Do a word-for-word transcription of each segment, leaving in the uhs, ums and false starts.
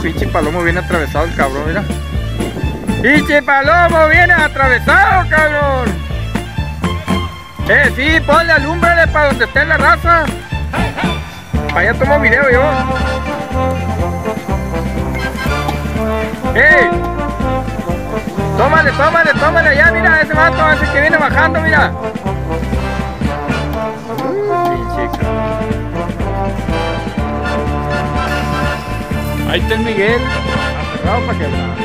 pinche palomo viene atravesado el cabrón, mira. ¡Pinche palomo viene atravesado, cabrón! Eh, sí, ponle, alúmbrale para donde esté la raza. Para allá tomo video yo. ¡Eh! Tómale, tómale, tómale allá, mira, ese vato, ese que viene bajando, mira. Ahí está el Miguel, aferrado para quebrar.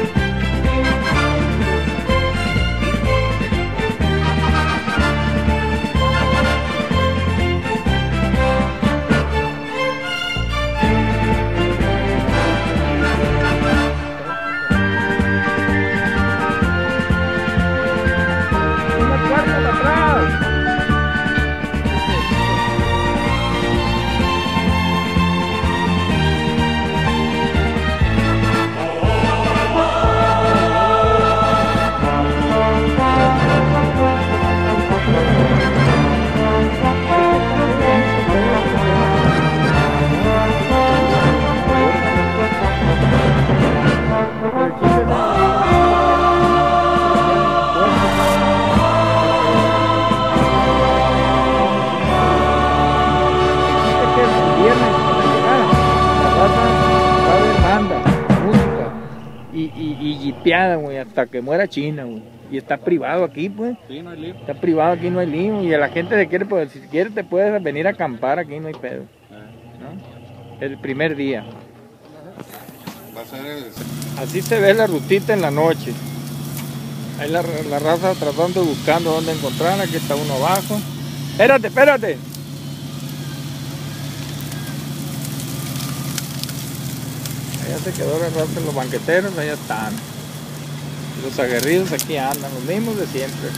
Una cuarta para atrás. Güey, hasta que muera China, güey. Y está privado aquí, pues. Sí, no hay lío. Está privado aquí, no hay lío. Y a la gente se quiere, pues, si quieres te puedes venir a acampar aquí, no hay pedo. ¿No? El primer día. Va a ser el... Así se ve la rutita en la noche. Ahí la, la raza tratando, buscando dónde encontrarla. Aquí está uno abajo. Espérate, espérate. Allá se quedó la raza, los banqueteros, allá están. Los aguerridos aquí andan, los mismos de siempre.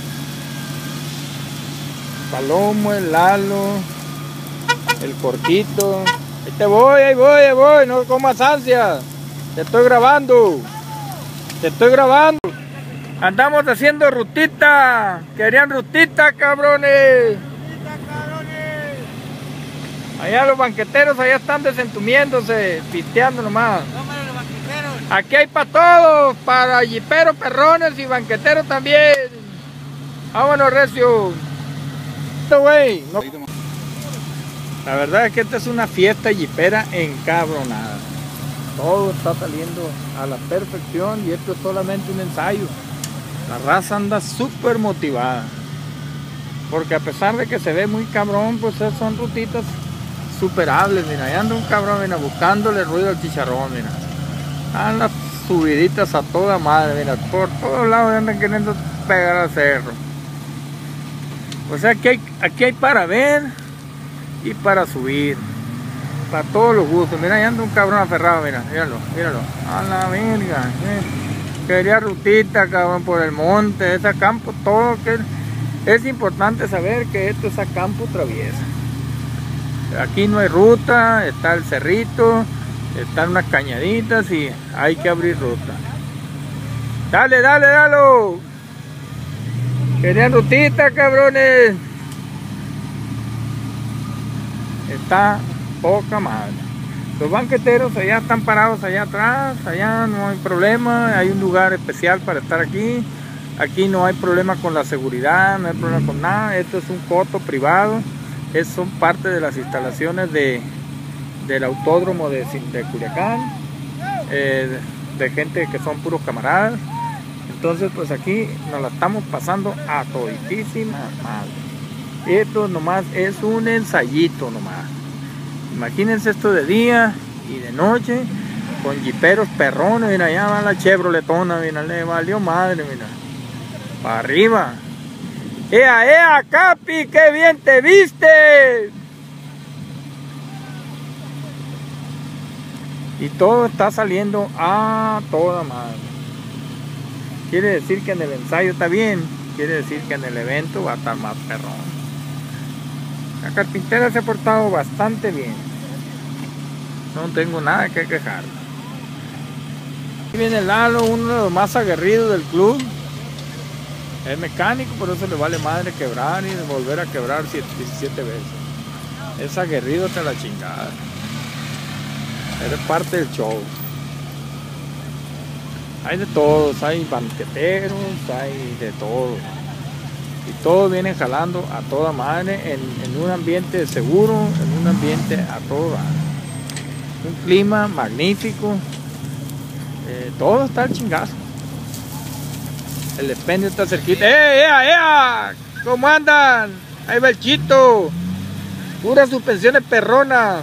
Palomo, el Lalo, el Corquito. Ahí te voy, ahí voy, ahí voy, no comas ansia. Te estoy grabando. Te estoy grabando. Andamos haciendo rutita. Querían rutita, cabrones. Rutita, cabrones. Allá los banqueteros, allá están desentumiéndose, pisteando nomás. Aquí hay para todos, para jiperos, perrones y banqueteros también. Vámonos, recio. Esto, güey, no. La verdad es que esta es una fiesta jipera encabronada. Todo está saliendo a la perfección y esto es solamente un ensayo. La raza anda súper motivada. Porque a pesar de que se ve muy cabrón, pues son rutitas superables. Mira, ahí anda un cabrón, mira, buscándole ruido al chicharrón, mira. Andan las subiditas a toda madre, mira, por todos lados andan queriendo pegar al cerro. O sea, aquí hay, aquí hay para ver y para subir, para todos los gustos. Mira, ahí anda un cabrón aferrado, mira, míralo, míralo. A la verga, eh. Quería rutita, cabrón, por el monte, ese campo, todo que es importante saber que esto es a campo traviesa. Aquí no hay ruta, está el cerrito. Están unas cañaditas y hay que abrir ruta. Dale, dale, dale. Querían rutita, cabrones. Está poca madre. Los banqueteros allá están parados allá atrás. Allá no hay problema. Hay un lugar especial para estar aquí. Aquí no hay problema con la seguridad. No hay problema con nada. Esto es un coto privado. Es, son parte de las instalaciones de del autódromo de, de Culiacán, eh, de gente que son puros camaradas. Entonces pues aquí nos la estamos pasando a toditísima madre. Esto nomás es un ensayito nomás. Imagínense esto de día y de noche con jiperos perrones. Mira, allá va la Chevroletona, mira, le valió madre, mira, para arriba. ¡Ea, ea, Capi! ¡Qué bien te viste! Y todo está saliendo a toda madre. Quiere decir que en el ensayo está bien. Quiere decir que en el evento va a estar más perrón. La carpintera se ha portado bastante bien. No tengo nada que quejar. Aquí viene el Lalo, uno de los más aguerridos del club. Es mecánico, por eso le vale madre quebrar y volver a quebrar diecisiete veces. Es aguerrido hasta la chingada. Eres parte del show. Hay de todos, hay banqueteros, hay de todo. Y todos vienen jalando a toda madre en, en un ambiente seguro, en un ambiente a todo dar. Un clima magnífico. Eh, todo está al chingazo. El expendio está cerquita. ¡Eh, ea, ea! ¿Cómo andan? Ahí va el Chito. Puras suspensiones perronas.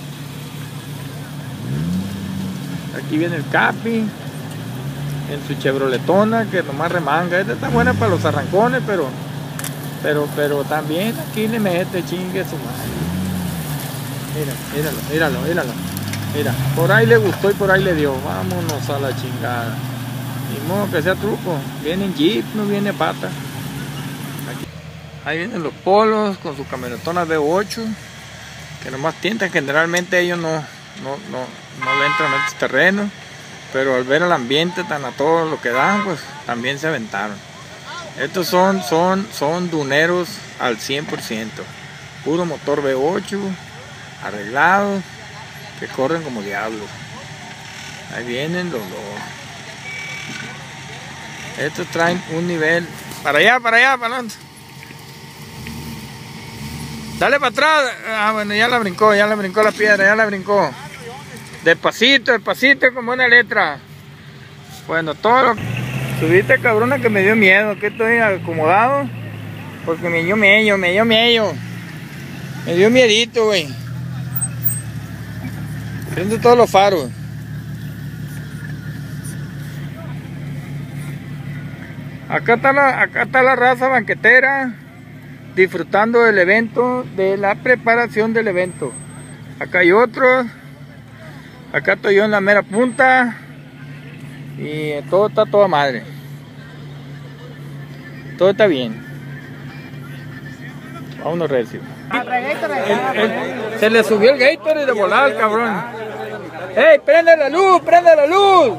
Aquí viene el Capi. En su Chevroletona, que nomás remanga. Esta está buena para los arrancones, pero pero pero también aquí le mete chingue su madre. Mira, míralo, míralo, míralo. Mira, por ahí le gustó y por ahí le dio. Vámonos a la chingada. Ni modo que sea truco. Viene en Jeep, no viene pata. Aquí. Ahí vienen los Polos con sus camionetonas V ocho, que nomás tientan. Generalmente ellos no, no, no, no le entran a estos terrenos. Pero al ver el ambiente tan a todo lo que dan, pues también se aventaron. Estos son, son, son duneros al cien por ciento. Puro motor V ocho, arreglados, que corren como diablos. Ahí vienen los dos. Estos traen un nivel. Para allá, para allá, para adelante. Dale para atrás. Ah, bueno, ya la brincó, ya la brincó la piedra, ya la brincó. Despacito, despacito, con buena letra. Bueno, todo lo... Subiste, cabrona, que me dio miedo. Que estoy acomodado. Porque me dio miedo, me dio miedo. Me dio miedito, güey. Prende todos los faros. Acá está la, acá está la raza banquetera. Disfrutando del evento, de la preparación del evento. Acá hay otros. Acá estoy yo en la mera punta y todo está toda madre. Todo está bien. Vámonos recio. El, el, se le subió el Gatorade de volada al cabrón. ¡Ey, prende la luz, prende la luz!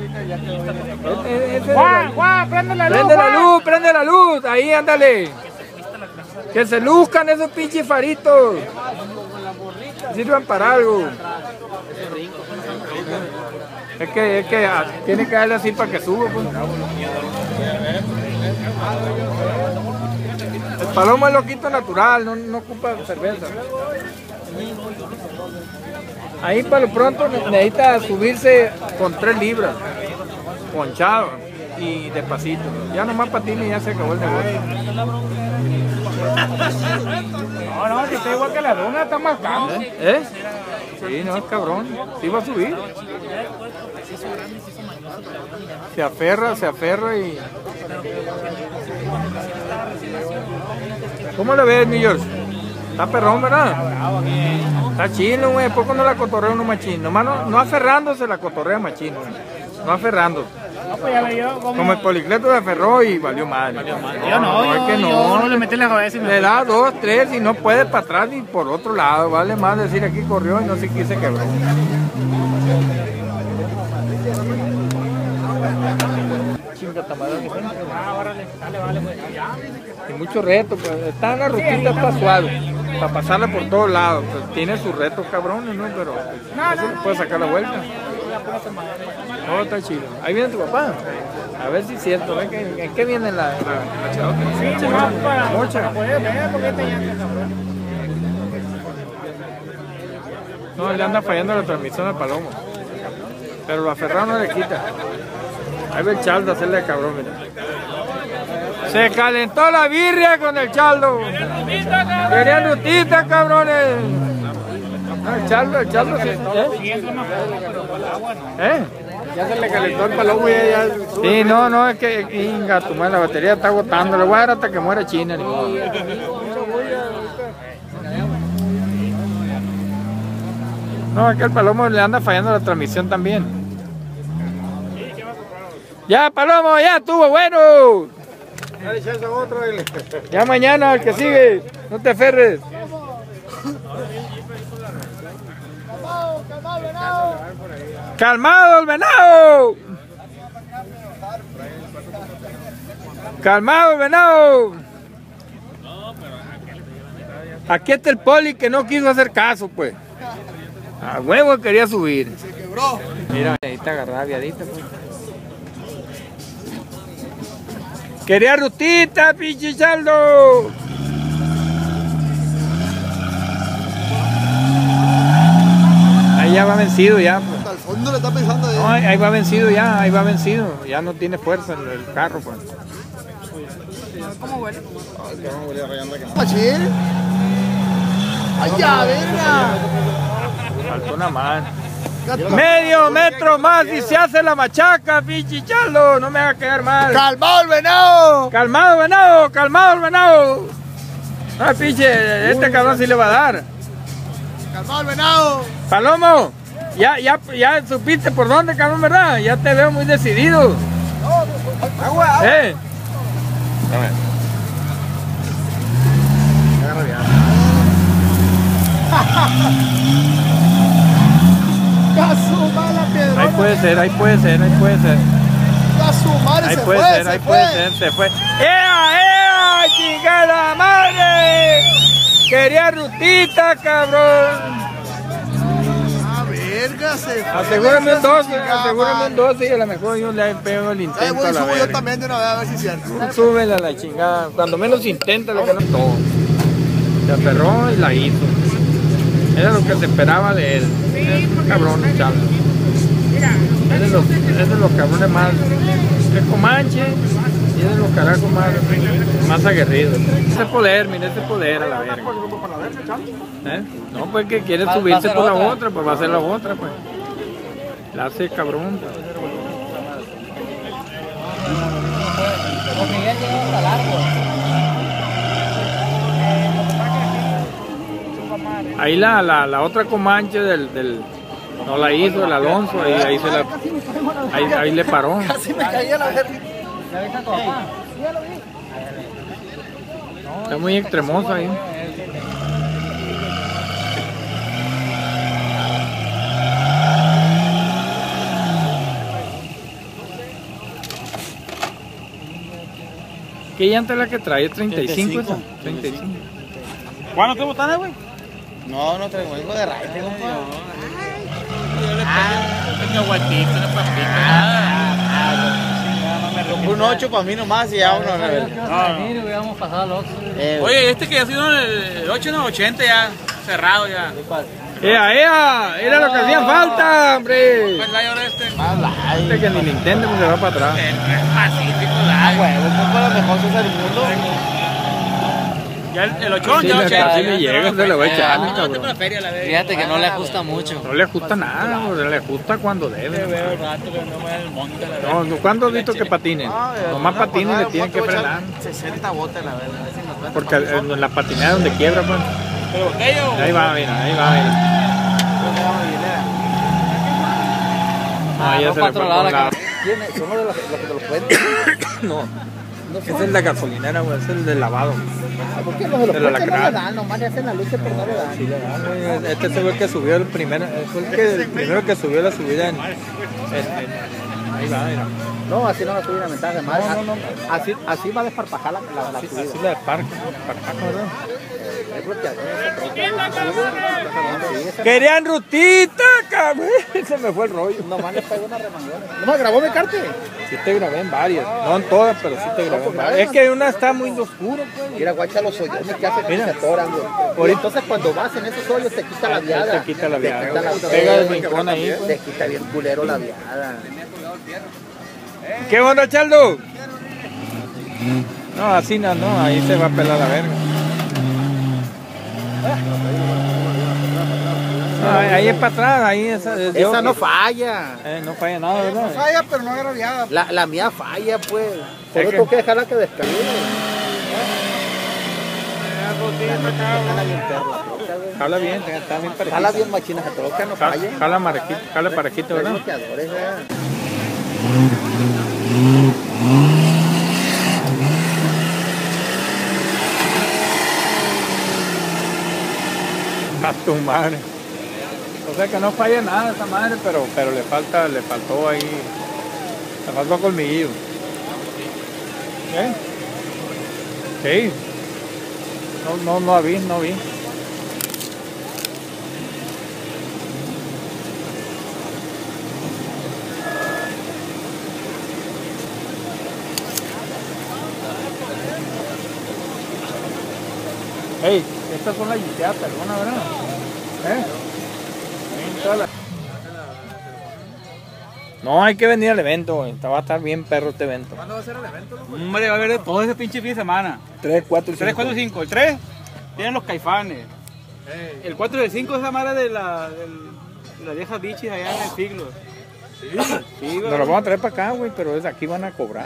Juan, Juan, prende la luz. Prende la luz, prende la luz. Ahí, ándale. Que se luzcan esos pinches faritos. Sirvan para algo. Es que, es que ah, tiene que darle así para que suba, pues. El palomo es loquito natural, no, no ocupa cerveza. Ahí para lo pronto necesita subirse con tres libras, ponchado y despacito. Ya nomás patina y ya se acabó el negocio. No, no, si está igual que la luna, está más caro. ¿Eh? ¿Eh? Sí, no, es cabrón. Sí va a subir. Se aferra, se aferra y... ¿Cómo le ves, New York? Está perrón, ¿verdad? Está chino, güey. Poco no la cotorrea uno machín. Nomás no, no aferrándose la cotorrea machín, güey. No aferrándose. No, pues ya ve yo como... Como el Policleto se aferró y valió mal. Yo no, no, yo, es que yo no. no le metí la cabeza y me... Le da dos, tres y no puede para atrás ni por otro lado. Vale más decir aquí corrió y no sé qué se quebró. Chinga tamarón. Ah, órale, dale, vale, pues. Y mucho reto, pues. Está en la rutina, está suave. Para pasarla por todos lados. Pues tiene sus retos cabrones, ¿no? Pero pues, eso le puede sacar la vuelta. No, está chido. Ahí viene tu papá. A ver si es cierto. ¿Ves que, ¿En qué viene la, la, la chavota? Sí, nomás para, Mocha. para poder ver, porque este ya está cabrón. No, le anda fallando la transmisión al palomo. Pero lo aferrado no le quita. Ahí ve el Chaldo a hacerle de cabrón, mira. Se calentó la birria con el Chaldo. Querían nutita, cabrones. No, el Chaldo, el Chaldo se... ¿Eh? ¿Eh? Ya se le calentó el palomo y ya... Sí, no, no, es que... Inga, tu madre, la batería está agotando. Le voy a dar hasta que muera China. Ni modo. No, es que el palomo le anda fallando la transmisión también. Ya, palomo, ya estuvo bueno. Ya mañana, el que sigue. No te aferres. Calmado el venado. Calmado el venado. Aquí está el poli que no quiso hacer caso, pues. A huevo quería subir. Se quebró. Mira, ahí está agarrada viadita, pues. Quería rutita, pinche Chaldo. Ahí ya va vencido ya. Pues. Al fondo le está pensando ahí. No, ahí, ahí va vencido ya, ahí va vencido. Ya no tiene fuerza el, el carro, pues. ¿Cómo huele? Machín. Ay, ya, verga. Faltó una mano. Medio metro más y se hace la machaca, pinche Chaldo. No me haga quedar mal. ¡Calmado el venado! Calmado, venado, calmado el venado. Ah, pinche, este cabrón sí le va a dar. ¡Calmado el venado! Palomo, ya, ya, ya supiste por dónde, cabrón, ¿verdad? Ya te veo muy decidido. ¡Agua! ¿Eh? La piedra. Ahí puede ser, ahí puede ser, ahí puede ser. A su madre Ahí se puede fue, ser, se ahí fue. puede ser, se fue. ¡Ea, ea! ¡Chingada madre! Quería rutita, cabrón. Ah, verga, se fue. Asegúrame un doce, Chingada asegúrame un madre. doce y a lo mejor yo le pego el Ay, intento güey, a la subo yo verga. también de una vez a ver si es cierto. Súbela a la chingada. Cuando menos intenta, lo que no todo. Se aferró y la hizo. Era lo que se esperaba de él. Es cabrón, Chaldo. Es de los, es de los cabrones más. Es comanche y es de los carajos más, más aguerridos. Ese poder, mira ese poder a la verga. ¿Eh? No, pues que quiere subirse por la otra, pues va a ser la otra, pues. La hace cabrón. Ahí la, la, la otra comanche del, del no la hizo el Alonso, ahí, ahí, se la, ahí, ahí le paró. Casi me caía la verga. Está muy extremoso ahí. ¿Qué llanta es la que trae? ¿treinta y cinco esa? treinta y cinco. ¿Cuándo te botanes, güey? No, no traigo hijo de raíz, tengo Pequeño guatito, una papita. un ocho para mí nomás y ya uno. No, hubiéramos pasado al otro. Oye, este que ha sido el ocho, no, ochenta ya, cerrado ya. ¡Ea, ea! Era lo que hacía falta, hombre. Pues la ahora este. Este que ni le intente, pues se va para atrás. Es pacífico, la. Huevo, fue para mejor César del mundo. Ya el, el ochón, Sí, ya le- ochenta. sí le llega, se le va a echar, cabrón. Una feria la vez. Fíjate que no le ajusta mucho. No le ajusta nada, hombre, le ajusta cuando debe. Veo rato que no me el monte la vez. No, no, ¿cuándo has visto que patinen? Nomás patinen le tienen que frenar. sesenta botes la verdad. Porque en la patinada donde quiebra, pues. Pero aquello. Ahí va, mira, ahí va, mira. No, ya no se le fue patrón, por un la lado. ¿Son los de los que te los cuentan? No. Ese es el de gasolinera, güey, ese es el de lavado. ¿Por qué los de los El puentes no le alacrán. dan? Nomás le hacen la lucha pero no le dan. Sí, le dan, güey. Este fue el que subió el primero, fue el, que, el primero que subió la subida en, en- en- ahí va, mira. No, así no va a subir la ventaja. No, no, no. Así, así va a desparpajar la, la, la Así, subida. así la de parque, parque, ¿verdad? Es bloqueador, esa troca. Querían rutita, cabrón. Se me fue el rollo. Nomás le pegó una remangona. ¿No me grabó mi carte? Sí te grabé en varias, no en todas, pero sí te grabé en varias. Es que una está muy oscura, pues. Mira, guacha los hoyones que hace que Mira. se atoran, güey. Ahorita- Entonces cuando vas en esos hoyos te quita la viada. Te quita la viada, Te quita güey. la Pega el viada. rincón ahí, Te pues. quita bien culero la viada. ¿Qué onda, Chaldo? No, así no, no, ahí se va a pelar la verga. No, ahí ahí es para atrás, ahí esa. es- yo- Esa no falla. Eh, no falla nada, ¿verdad? Falla, pero no agarra viada. La, la mía falla, pues. Por Es eso que- tengo que dejarla que descargue. Jala bien, está bien parejito. Jala bien machina esa troca, no falla. Jala, jala marejito, jala parejito, Tres ¿verdad? bloqueadores, eh. A tu madre. O sea que no falla nada esa madre, pero, pero le falta, le faltó ahí, le faltó colmillo. ¿Eh? Sí. No, no, no vi, no vi. Hey, estas son las yisteadas pelonas, ¿verdad? ¿Eh? No, hay que venir al evento, güey. Va a estar bien perro este evento. ¿Cuándo va a ser el evento, loco? Hombre, va a haber todo ese pinche fin de semana. tres, cuatro y cinco. tres, cuatro y cinco. El tres tienen los Caifanes. Hey. El cuatro y el cinco es la madre de la, del- de las viejas bichis allá en el siglo. Sí, sí, Nos lo vamos a traer para acá, güey, pero es aquí van a cobrar.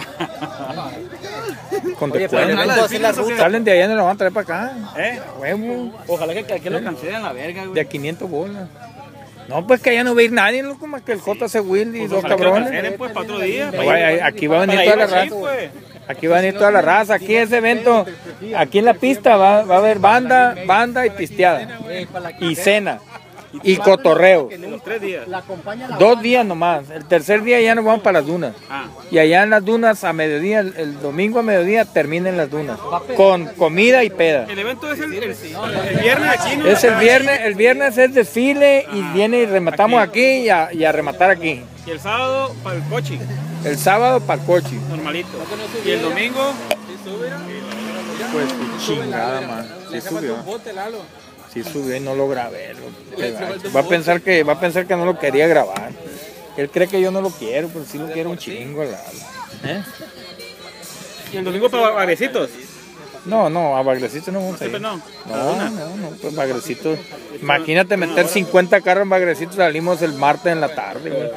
Con Oye, descuento. pero el evento va a ser la ruta. Salen de allá y nos lo van a traer para acá. ¿Eh? Huevo, Ojalá que aquí lo cancelen la verga, de güey. a quinientas bolas. No, pues que allá no va a ir nadie, loco, más que el J C Willy y dos Ojalá que lo cabrones. cancelen, pues, para otro día. No, güey, aquí va a venir toda la raza. Pues. Aquí va a venir toda la raza. Aquí ese evento, aquí en la pista va, va a haber banda, banda y pisteada. Y cena. Y cotorreo. Los tres días. La acompaña la Dos días nomás. El tercer día ya nos vamos para las dunas. Ah. Y allá en las dunas a mediodía, el, el domingo a mediodía terminen las dunas. Con comida y peda. El evento es el, el, el viernes aquí, ¿no? Es el viernes, el viernes es desfile y viene y rematamos aquí y a, y a rematar aquí. Y el sábado para el coche, El sábado para el coche. normalito. Y el domingo, Pues chingada, man. Sí subió. Sí subió y no lo grabé. lo- Va a pensar que va a pensar que no lo quería grabar. Él cree que yo no lo quiero, pero sí lo quiero un chingo, Lalo. ¿Eh? y el domingo para bailecitos. No, no, a Bagrecito no vamos a ir. Siempre no. No, no, no, pues Bagrecito. Imagínate meter cincuenta carros en Bagrecito, salimos el martes en la tarde, güey.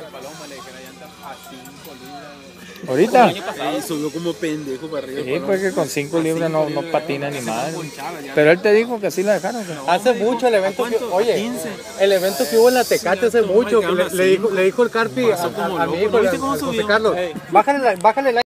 ¿Ahorita? Subió como pendejo para arriba. Sí, pues que con cinco libras no, no patina ni madre. Pero él te dijo que así la dejaron. ¿Qué? Hace mucho el evento que, oye, el evento que hubo en la Tecate hace mucho, que le, le dijo, le dijo el Carpi a, a- a mi hijo, a José Carlos, bájale la, bájale la